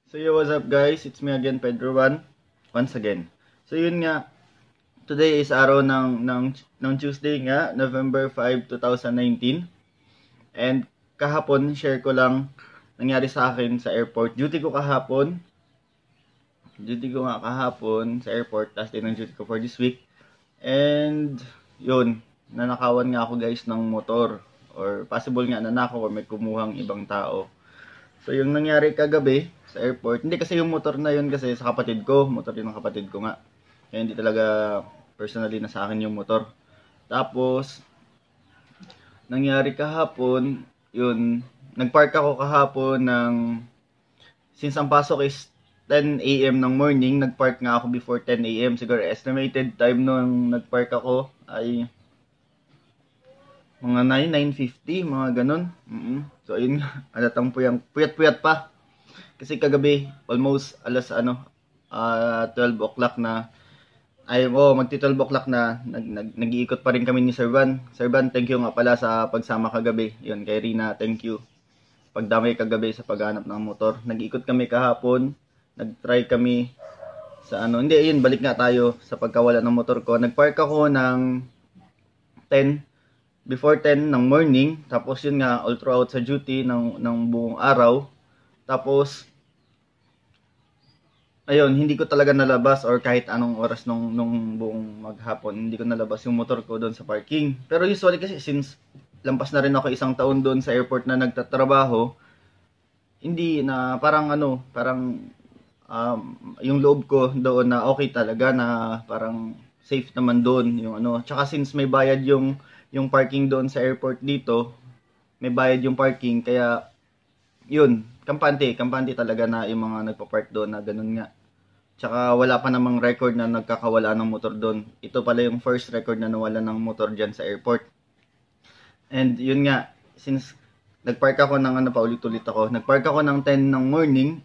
So yo, what's up guys? It's me again, Pedro Juan. Once again. So yun nga, today is araw ng Tuesday nga, November 5, 2019. And kahapon, share ko lang nangyari sa akin sa airport. Duty ko kahapon. Duty ko nga kahapon sa airport. Last day ng duty ko for this week. And yun, nanakawan nga ako guys ng motor. Or possible nga nanakaw or may kumuhang ibang tao. So yung nangyari kagabi sa airport, hindi kasi yung motor na yun kasi sa kapatid ko, motor yun ng kapatid ko nga. Kaya hindi talaga personally na sa akin yung motor. Tapos, nangyari kahapon, yun, nagpark ako kahapon since ang pasok is 10 a.m. ng morning, nagpark nga ako before 10 a.m. Siguro estimated time nung nagpark ako ay mga 9:50, mga ganun. So, ayun nga. Alatang puyat-puyat pa. Kasi kagabi, almost alas 12 o'clock na. Magti 12 o'clock na. Nag-iikot pa rin kami ni Sir Van. Sir Van, thank you nga pala sa pagsama kagabi. Yun, kay Rina, thank you. Pagdamay kagabi sa paghanap ng motor. Nag-iikot kami kahapon. Nag-try kami sa Hindi, ayun, balik nga tayo sa pagkawala ng motor ko. Nag-park ako ng before 10 ng morning, tapos yun nga all throughout sa duty ng buong araw. Tapos ayun, hindi ko talaga nalabas or kahit anong oras nung buong maghapon, hindi ko nalabas yung motor ko doon sa parking. Pero usually kasi since lampas na rin ako 1 taon doon sa airport na nagtatrabaho, hindi na parang yung loob ko doon na okay talaga na parang safe naman doon yung Tsaka since may bayad yung parking doon sa airport dito, may bayad yung parking, kaya yun, kampante talaga na yung mga nagpa-park doon na ganun nga. Tsaka wala pa namang record na nagkakawala ng motor doon. Ito pala yung first record na nawala ng motor dyan sa airport. And yun nga, since nagpark ako ng paulit-ulit ako, nagpark ako ng 10 ng morning.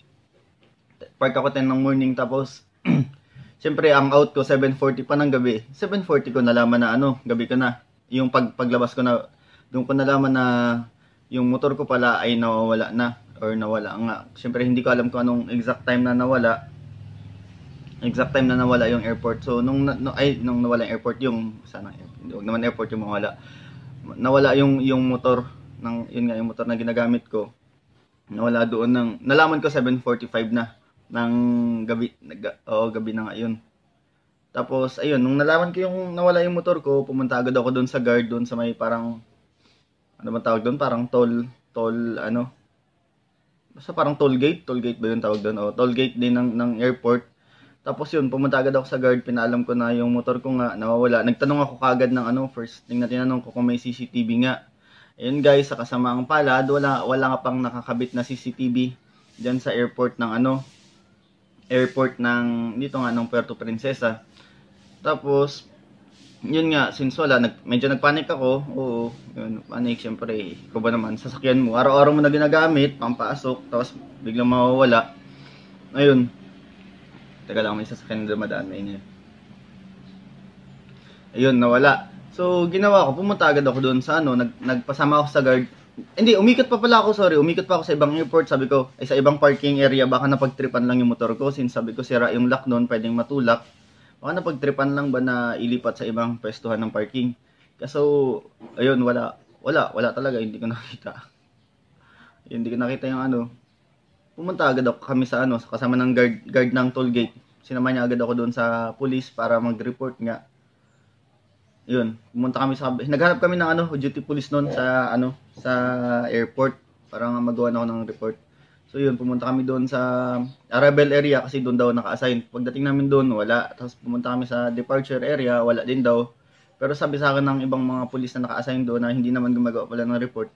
Tapos siyempre ang out ko 7:40 pa ng gabi. 7:40 ko nalaman na gabi ko na. Yung paglabas ko na, doon ko nalaman na yung motor ko pala ay nawawala na or nawala nga. Siyempre hindi ko alam kung anong exact time na nawala yung airport. So nung nawala yung airport, huwag naman airport yung mawala. Nawala yung motor yung motor na ginagamit ko. Nawala doon nalaman ko 7:45 na ng gabi. Gabi na nga yun. Tapos, ayun, nung nalaman ko yung nawala yung motor ko, pumunta agad ako doon sa guard, doon sa may parang, tawag doon? Parang basta parang toll gate ba yun tawag doon? Toll gate din ng airport. Tapos yun, pumunta agad ako sa guard, pinaalam ko na yung motor ko nga nawawala. Nagtanong ako kagad ng first thing na tinanong ko kung may CCTV nga. Ayun guys, sa kasamaang palad, wala nga pang nakakabit na CCTV dyan sa airport dito nga ng Puerto Princesa. Tapos, yun nga, since wala, medyo nagpanic ako. Oo, yun, panic, syempre. Ikaw ba naman, sasakyan mo, araw-araw mo na ginagamit, pampasok, tapos biglang mawawala. Ayun. Teka lang, may sasakyan na dumadaan, niya. Ayun, nawala. So, ginawa ko, pumunta agad ako doon sa nagpasama ako sa guard. Hindi, umikot pa ako sa ibang airport. Sabi ko, sa ibang parking area, baka napagtripan lang yung motor ko. Since sabi ko, sira yung lock doon, pwedeng matulak. Baka napagtripan lang ba na ilipat sa ibang pwestuhan ng parking. Kaso, ayun, wala talaga, hindi ko nakita. Hindi ko nakita yung Pumunta agad ako kami sa kasama ng guard ng toll gate. Sinama niya agad ako doon sa police para mag-report nga. Yun, pumunta kami naghanap kami ng duty police noon sa airport para magawa na ako ng report. So yun, pumunta kami doon sa Arabel area kasi doon daw naka-assign. Pagdating namin doon, wala. Tapos pumunta kami sa departure area, wala din daw. Pero sabi sa akin ng ibang mga pulis na naka-assign doon na hindi naman gumagawa pala ng report.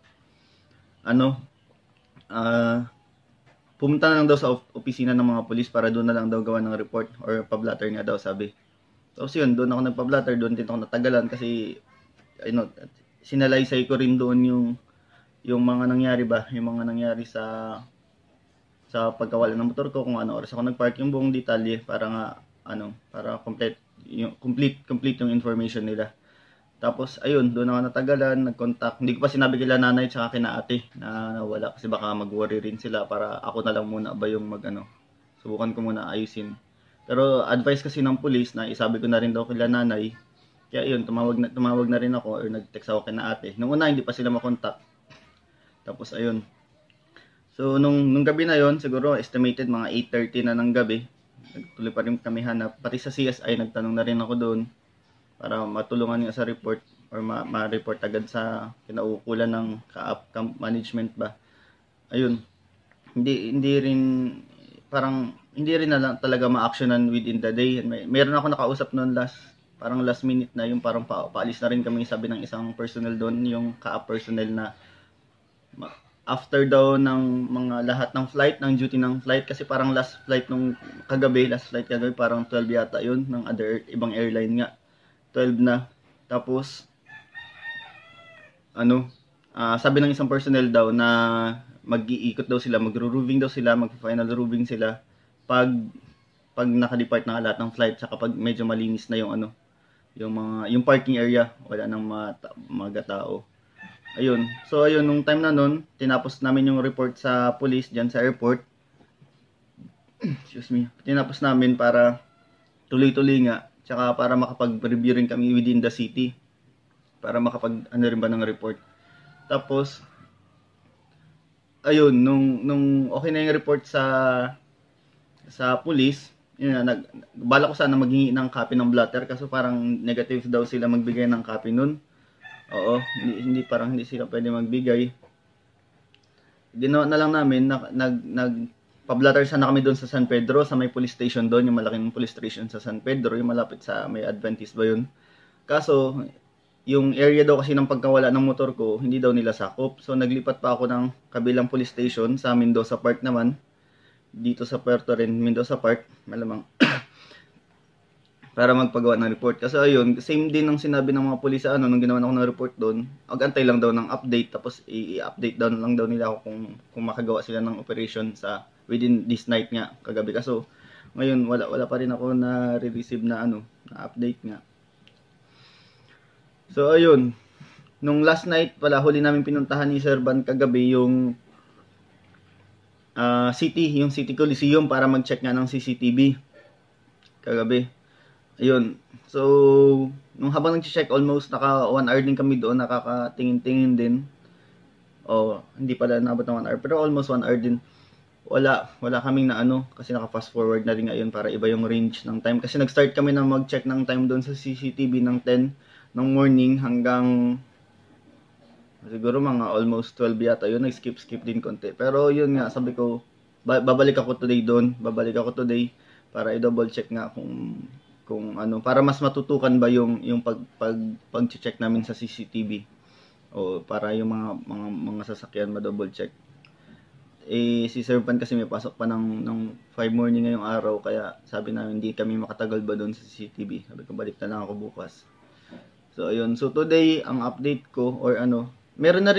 Pumunta na lang daw sa opisina ng mga pulis para doon na lang daw gawa ng report or pablatter nga daw sabi. Tapos yun, doon ako nagpa-blatter, doon din ako natagalan kasi sinalaysay ko rin doon yung mga nangyari yung mga nangyari sa pagkawala ng motor ko, kung ano oras ako nagpark, yung buong detalye para nga para complete yung information nila. Tapos, ayun, doon ako natagalan, nag-contact. Hindi ko pa sinabi kila nanay tsaka kina ate na wala kasi baka mag-worry rin sila para ako na lang muna ba yung subukan ko muna ayusin. Pero advice kasi ng police na isabi ko na rin daw kila nanay. Kaya yun, tumawag na rin ako or nag-text ako kina ate. Nung una, hindi pa sila makontak. Tapos, ayun. So, nung gabi na yon siguro estimated mga 8:30 na ng gabi. Nagtuloy pa rin kami hanap. Pati sa CSI, nagtanong na rin ako doon para matulungan nga sa report or ma-report agad sa kinaukulan ng camp management ba. Ayun. Hindi rin na lang talaga ma-actionan within the day. Meron ako nakausap noon last minute na yung parang paalis na rin kami, sabi ng isang personnel doon, yung ka-up personnel na after daw ng mga lahat ng flight, ng duty ng flight, kasi parang last flight kagabi parang 12 yata yun ng ibang airline nga. 12 na. Tapos sabi ng isang personnel daw na mag-iikot daw sila, magro-roving daw sila, mag-final roving sila pag naka-depart na lahat ng flight, saka pag medyo malinis na yung parking area, wala nang mga tao. Ayun. So ayun, nung time na nun, tinapos namin yung report sa police diyan sa airport. Excuse me. Tinapos namin para tuloy-tuloy nga. Tsaka para makapag-review rin kami within the city. Para rin ba ng report. Tapos, ayun, nung okay na yung report sa police, yun na, bala ko sana maghingi ng copy ng blotter kasi parang negative daw sila magbigay ng copy nun. Oo, hindi sila pwede magbigay. Ginawa na lang namin, pa-blotter sana kami doon sa San Pedro, sa may police station doon, yung malaking police station sa San Pedro, yung malapit sa may Adventist ba yun. Kaso, yung area daw kasi ng pagkawala ng motor ko, hindi daw nila sakop. So, naglipat pa ako ng kabilang police station sa Mendoza Park naman. Dito sa Puerto rin, Mendoza Park, malamang. Para magpagawa ng report. Kasi ayun, same din ang sinabi ng mga pulis nung ginawa ako ng report doon. Agantay lang daw ng update, tapos i-update down lang daw nila ako kung makagawa sila ng operation within this night nga, kagabi. Kaso, ngayon, wala pa rin ako na re-receive na update nga. So, ayun. Nung last night, huli namin pinuntahan ni Sir Van kagabi yung City Coliseum para mag-check nga ng CCTV. Kagabi. Ayun. So, nung habang nag-check, almost naka 1 hour din kami doon, nakakatingin-tingin din. Hindi pala nabot ng 1 hour, pero almost 1 hour din. Wala kaming na kasi naka-fast forward na rin ngayon para iba yung range ng time. Kasi nag-start kami na mag-check ng time doon sa CCTV ng 10 ng morning hanggang siguro mga almost 12 yata yun. Nag-skip din konti. Pero yun nga, sabi ko, babalik ako today doon. Para i-double check nga kung para mas matutukan ba yung pag-check namin sa CCTV. O para yung mga sasakyan ma-double check. Si Sir Pan kasi may pasok pa ng 5 morning ngayong araw, kaya sabi namin hindi kami makatagal ba doon sa CCTV. Sabi ko balik na lang ako bukas. So ayun, so today ang update ko or meron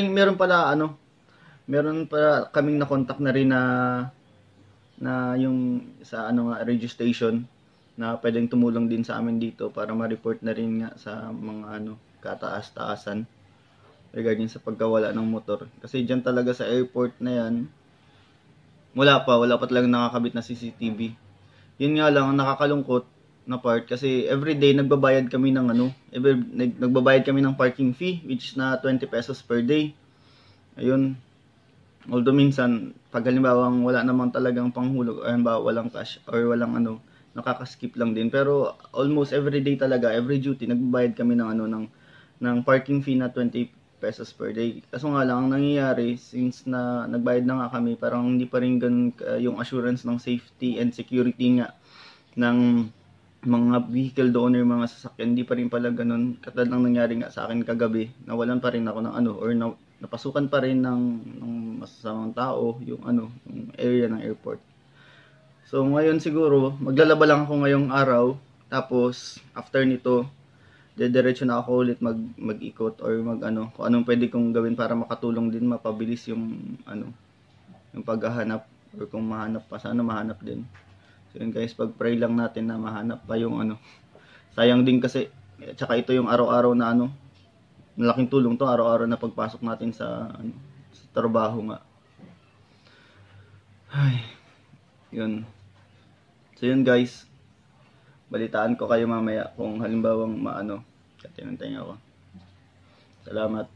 pa kaming na-contact na rin na yung sa radio station na pwedeng tumulong din sa amin dito para ma-report na rin nga sa mga kataas-taasan regarding sa pagkawala ng motor. Kasi diyan talaga sa airport na yan, wala pa talagang nakakabit na CCTV. Yun nga lang ang nakakalungkot na part kasi everyday nagbabayad kami ng nagbabayad kami ng parking fee, which na 20 pesos per day. Ayun. Although minsan pag halimbawa wala namang talagang panghulog or halimbawa walang cash or walang nakaka-skip lang din, pero almost everyday talaga, every duty nagbabayad kami ng parking fee na 20 pesos per day. Kaso nga lang, ang nangyayari, since na nagbayad na nga kami, parang hindi pa rin ganun yung assurance ng safety and security nga ng mga vehicle owner, mga sasakyan, hindi pa rin pala ganun. Katulad ng nangyari nga sa akin kagabi, nawalan pa rin ako ng or napasukan pa rin ng masasamang tao yung area ng airport. So ngayon siguro, maglalaba lang ako ngayong araw, tapos after nito, diretso na ako ulit mag-ikot or kung anong pwede kong gawin para makatulong din, mapabilis yung yung paghahanap or kung mahanap pa, sana mahanap din. So yun guys, pag-pray lang natin na mahanap pa yung sayang din kasi, tsaka ito yung araw-araw na malaking tulong to araw-araw na pagpasok natin sa, sa trabaho nga. Ay, yun. So yun guys, balitaan ko kayo mamaya kung halimbawang maano, katinantay ako. Salamat.